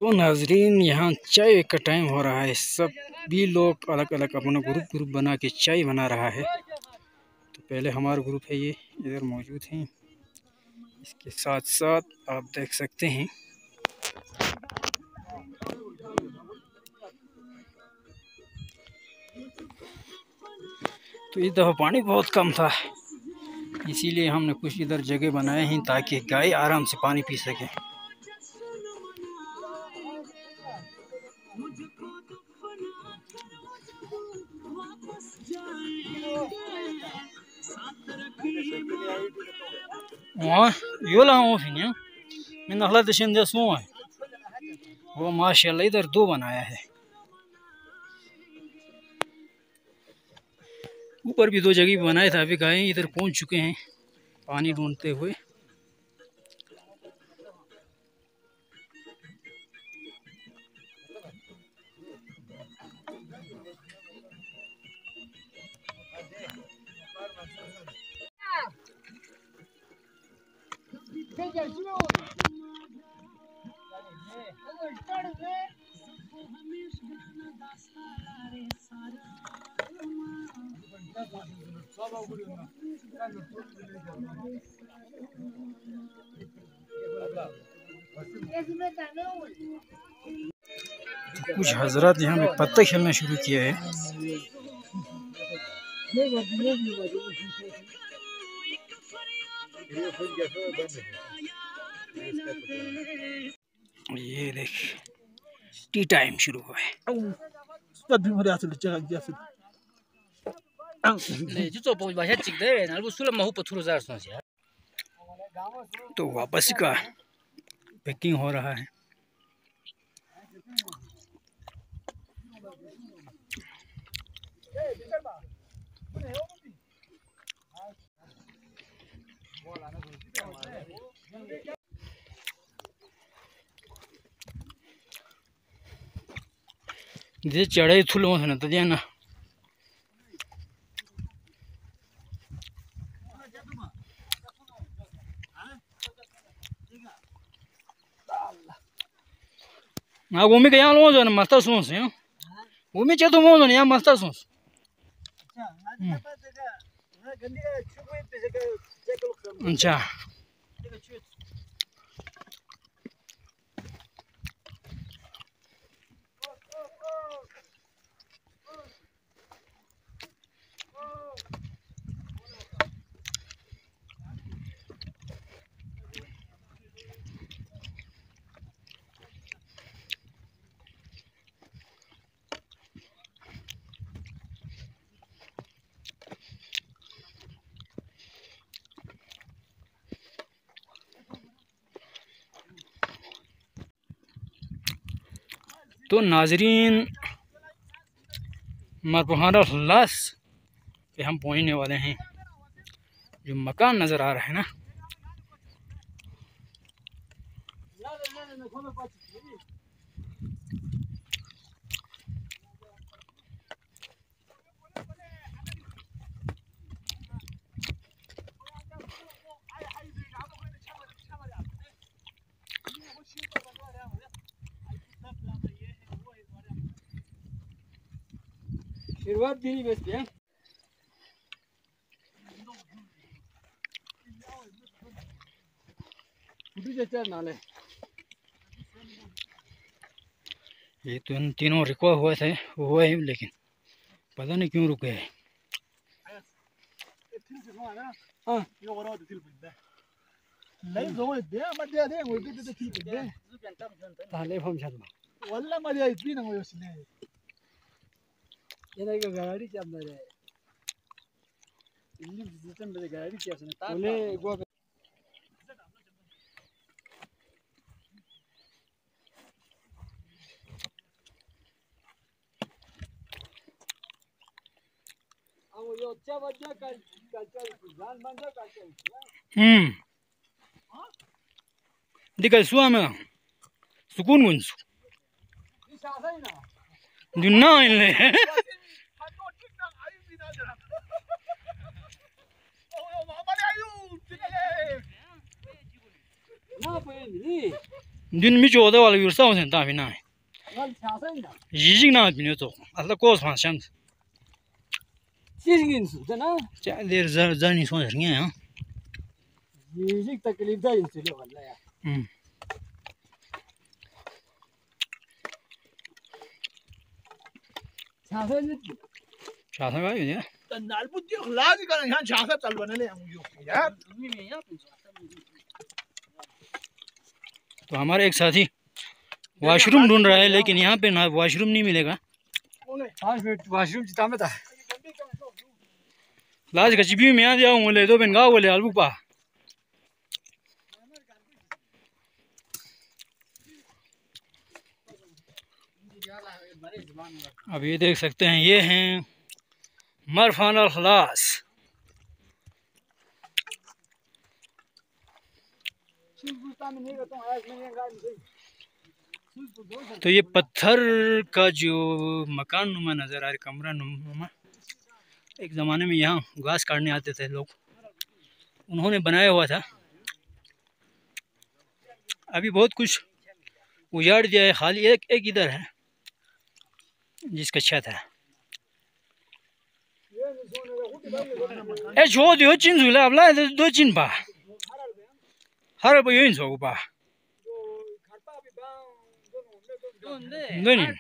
तो नाजरीन, यहाँ चाय का टाइम हो रहा है। सभी लोग अलग अलग अपना ग्रुप बना के चाय बना रहा है। तो पहले हमारा ग्रुप है, ये इधर मौजूद हैं। इसके साथ साथ आप देख सकते हैं तो इस दफ़ा पानी बहुत कम था, इसीलिए हमने कुछ इधर जगह बनाए हैं ताकि गाय आराम से पानी पी सके। यो ला मैं नखला दशन वो माशाल्लाह इधर 2 बनाया है। ऊपर भी 2 जगह बनाया था। अभी गाय इधर पहुंच चुके हैं पानी ढूंढते हुए। कुछ हजरत यहाँ पे पत्ते खेलना शुरू किया है। ये देख टी टाइम शुरू हुआ है। तो वापस का पैकिंग हो रहा है। जे चढ़े थुलो है ना तो ना हाँ वो में क्या लो जो ना मस्ता सोच है वो में चलो मो जो ना मस्ता सोच। अच्छा तो नाजरीन, मरपुहारा लास पे हम पहुंचने वाले हैं। जो मकान नज़र आ रहा है ना, शुरुआत भी नहीं बेचते हैं। ये तो इन तीनों रुका हुआ थे हुआ है, लेकिन पता नहीं क्यों रुके हैं। दिकल सुआ में सुकून गुंसु जुन्ना इनले दिन में जो的话有少人大平那已经那边走啊那过船箱这是因素的呢这里人你说的人啊已经तकलीफ da因素了完了呀查他有点 नाल बुद्धि लाज कर यहां छासा चल बने यार तो हमारे एक साथी वॉशरूम ढूंढ रहा है लेकिन यहाँ पे ना वॉशरूम नहीं मिलेगा वॉशरूम जिता में था लाज का चिपी में आ जाऊं बोले दो बिन गाँव बोले अलबू पा अब ये देख सकते हैं ये हैं मरफान अल खलास तो ये पत्थर का जो मकान नुमा नज़र आ रहा कमरा नुमा एक ज़माने में यहाँ घास काटने आते थे लोग उन्होंने बनाया हुआ था अभी बहुत कुछ उजाड़ दिया है खाली एक इधर है जिसका छत है ए जो दियो चिन जुला अबला दो चिन बा हर बो yin so ba नहीं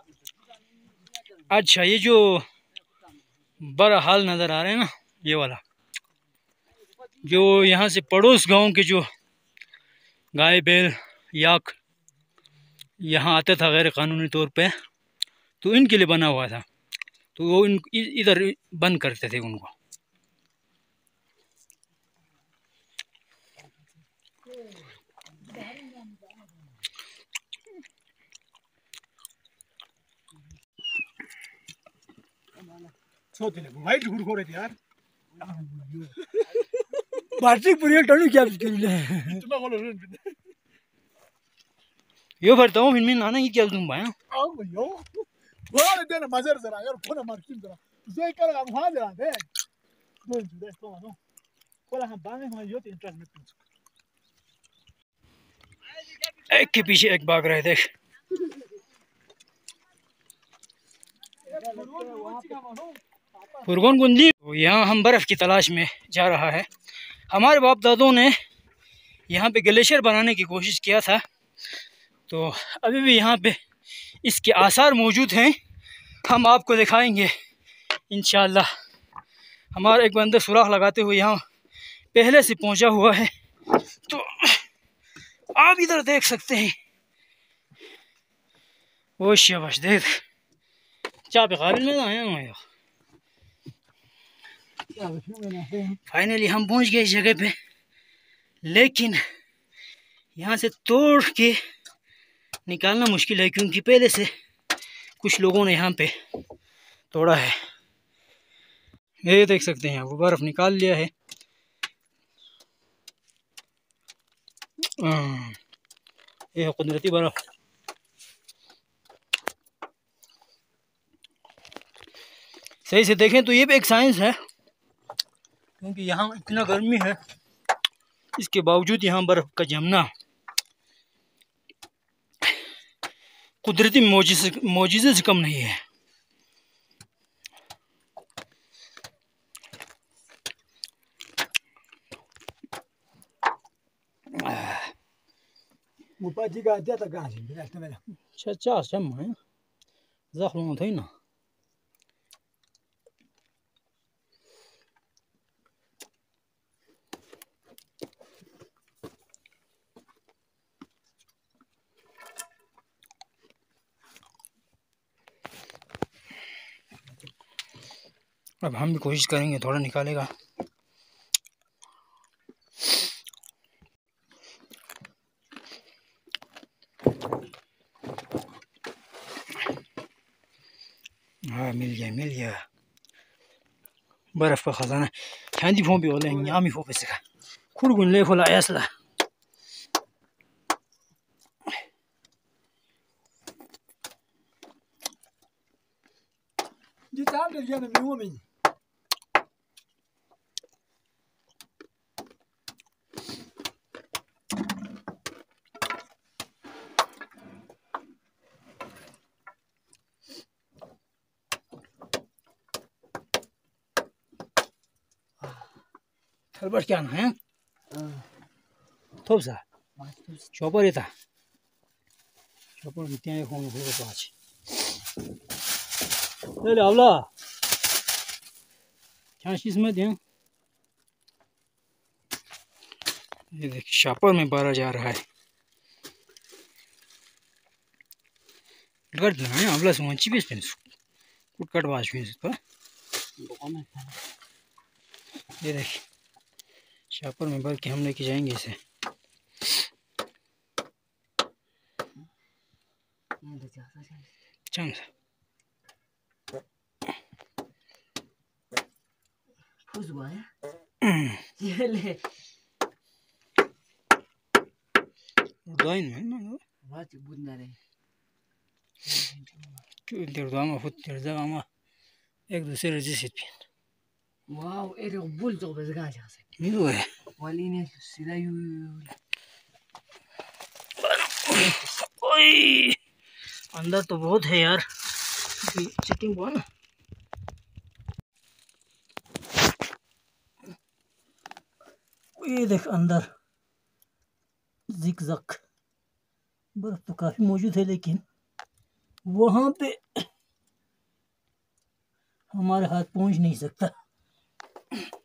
अच्छा ये जो बड़ा हाल नज़र आ रहे हैं ना ये वाला जो यहाँ से पड़ोस गांव के जो गाय बैल याक यहाँ आता था गैर कानूनी तौर पे तो इनके लिए बना हुआ था तो वो इधर बंद करते थे उनको वाइट घुर खोरे यार बार्टिक पूरी टोनी क्या बिल्कुल तुम्हें बोलो यो भरता हूँ फिर मैं नाना ही क्या तुम भाई आओ भैया वो देना मजर जरा यार फोन मार्किंग जरा जो एक कर वहां जरा दे दो जुड़े तो मानो कोला हम बांगे हम यो इंटरेस्ट में एक के पीछे एक भाग रहे देख फुरगोन गुंदी तो यहाँ हम बर्फ़ की तलाश में जा रहा है हमारे बाप दादों ने यहाँ पे ग्लेशियर बनाने की कोशिश किया था तो अभी भी यहाँ पे इसके आसार मौजूद हैं हम आपको दिखाएंगे इंशाअल्लाह हमारा एक बंदर सुराख लगाते हुए यहाँ पहले से पहुँचा हुआ है तो आप इधर देख सकते हैं वो शाबाश देख क्या पे काबिल में आया हूँ फाइनली हम पहुँच गए इस जगह पे लेकिन यहाँ से तोड़ के निकालना मुश्किल है क्योंकि पहले से कुछ लोगों ने यहाँ पे तोड़ा है ये देख सकते हैं वो बर्फ़ निकाल लिया है ये है कुदरती बर्फ़ सही से देखें तो ये भी एक साइंस है क्योंकि यहाँ इतना गर्मी है इसके बावजूद यहाँ बर्फ़ का जमना कुदरती मौजिज़े से कम नहीं है मुपाजी का दिया था गांव में रास्ते में अच्छा शम है ज़ख्म थे ना अब हम भी कोशिश करेंगे थोड़ा निकालेगा हाँ मिल गया बर्फ़ का खजाना खांदी फों भी होले यामी फों पे सका खुरगुन ले खोला ऐसला जी चाल दे जाने में वो में अल्बर्ट क्या है थोप सा चौपर येता चौपर मित्या एक होने को पाँच ले आवला क्या चीज में दिया ये देख शापर में बारा जा रहा है लड़ दिया है आवला से मंची बेच पेंस कुट कट वाच में इसका ये देख शापर में भर के हम लेके जाएंगे इसे चंग फुस हुआ है ये ले दाइन में ना वाच बुदना रे क्यों दर्दामा खुद दर्दामा एक दूसरे रजिस्टर पे वाओ एरे बुल तो बस गा जा से मिलो है वाली ने सीधा यू ओए अंदर तो बहुत है यार चिटिंग हुआ ना ये देख अंदर जिक-जक बर्फ तो काफी मौजूद है लेकिन वहां पे हमारे हाथ पहुंच नहीं सकता।